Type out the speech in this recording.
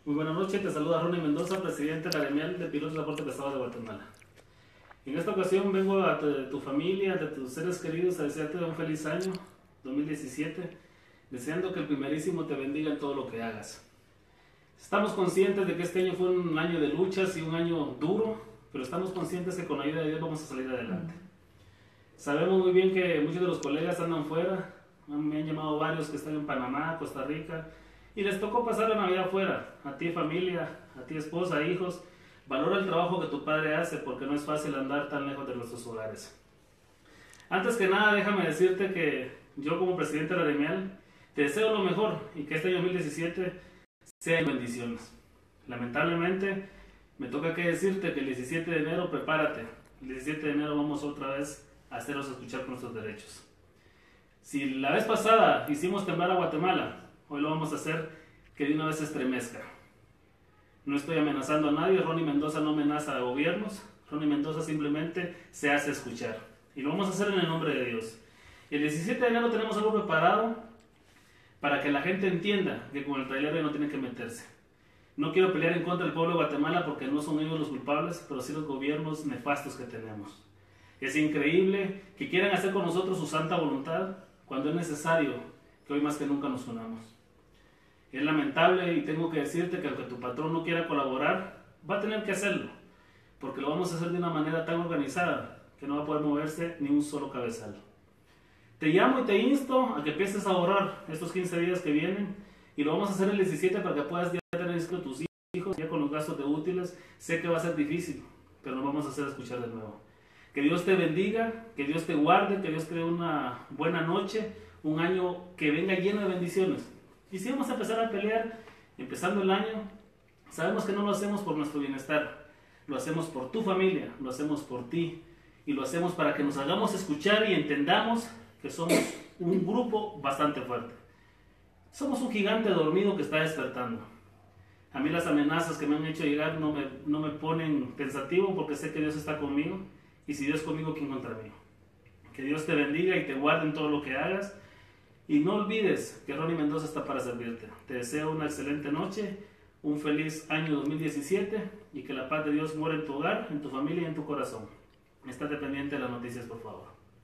Muy buenas noches, te saluda Ronnie Mendoza, presidente de la gremial de pilotos de transporte pesado de Guatemala. En esta ocasión vengo a tu familia, a tus seres queridos, a desearte un feliz año 2017, deseando que el primerísimo te bendiga en todo lo que hagas. Estamos conscientes de que este año fue un año de luchas y un año duro, pero estamos conscientes que con la ayuda de Dios vamos a salir adelante. Sabemos muy bien que muchos de los colegas andan fuera, me han llamado varios que están en Panamá, Costa Rica, y les tocó pasar la Navidad afuera. A ti familia, a ti esposa, hijos, valora el trabajo que tu padre hace porque no es fácil andar tan lejos de nuestros hogares. Antes que nada, déjame decirte que yo como presidente de la gremial te deseo lo mejor y que este año 2017 sea en bendiciones. Lamentablemente me toca que decirte que el 17 de enero prepárate. El 17 de enero vamos otra vez a hacerlos escuchar nuestros derechos. Si la vez pasada hicimos temblar a Guatemala, hoy lo vamos a hacer que de una vez se estremezca. No estoy amenazando a nadie, Ronnie Mendoza no amenaza a gobiernos, Ronnie Mendoza simplemente se hace escuchar. Y lo vamos a hacer en el nombre de Dios. Y el 17 de enero tenemos algo preparado para que la gente entienda que con el trailero no tienen que meterse. No quiero pelear en contra del pueblo de Guatemala porque no son ellos los culpables, pero sí los gobiernos nefastos que tenemos. Es increíble que quieran hacer con nosotros su santa voluntad cuando es necesario que hoy más que nunca nos unamos. Es lamentable y tengo que decirte que aunque tu patrón no quiera colaborar, va a tener que hacerlo, porque lo vamos a hacer de una manera tan organizada que no va a poder moverse ni un solo cabezal. Te llamo y te insto a que empieces a ahorrar estos 15 días que vienen y lo vamos a hacer el 17 para que puedas ya tener inscrito a tus hijos, ya con los gastos de útiles. Sé que va a ser difícil, pero lo vamos a hacer escuchar de nuevo. Que Dios te bendiga, que Dios te guarde, que Dios te dé una buena noche, un año que venga lleno de bendiciones. Y si vamos a empezar a pelear, empezando el año, sabemos que no lo hacemos por nuestro bienestar, lo hacemos por tu familia, lo hacemos por ti, y lo hacemos para que nos hagamos escuchar y entendamos que somos un grupo bastante fuerte. Somos un gigante dormido que está despertando. A mí las amenazas que me han hecho llegar no me ponen pensativo porque sé que Dios está conmigo, y si Dios es conmigo, ¿quién contra mí? Que Dios te bendiga y te guarde en todo lo que hagas. Y no olvides que Ronnie Mendoza está para servirte. Te deseo una excelente noche, un feliz año 2017 y que la paz de Dios muera en tu hogar, en tu familia y en tu corazón. Estate pendiente de las noticias, por favor.